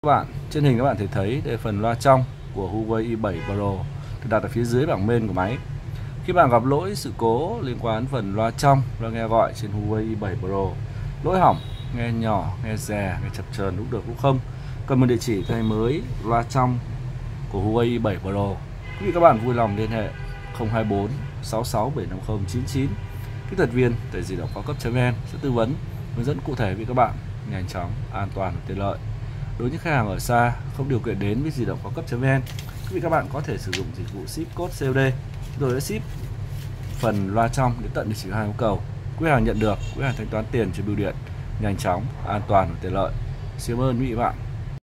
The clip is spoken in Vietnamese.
Các bạn, trên hình các bạn thể thấy đây là phần loa trong của Huawei i7 Pro được đặt ở phía dưới bảng main của máy. Khi bạn gặp lỗi sự cố liên quan đến phần loa trong, loa nghe gọi trên Huawei i7 Pro, lỗi hỏng, nghe nhỏ, nghe rè, nghe chập chờn lúc được lúc không, cần một địa chỉ thay mới loa trong của Huawei i7 Pro. Quý vị các bạn vui lòng liên hệ 024 66 750 99. Kỹ thuật viên tại di động cao cấp.vn sẽ tư vấn, hướng dẫn cụ thể với các bạn nhanh chóng, an toàn và tiện lợi. Đối với những khách hàng ở xa không điều kiện đến với di động cao cấp.vn, quý vị các bạn có thể sử dụng dịch vụ ship code COD rồi ship phần loa trong đến tận địa chỉ hàng yêu cầu. Quý hàng nhận được, quý hàng thanh toán tiền trên bưu điện nhanh chóng, an toàn và tiện lợi. Xin ơn quý vị bạn.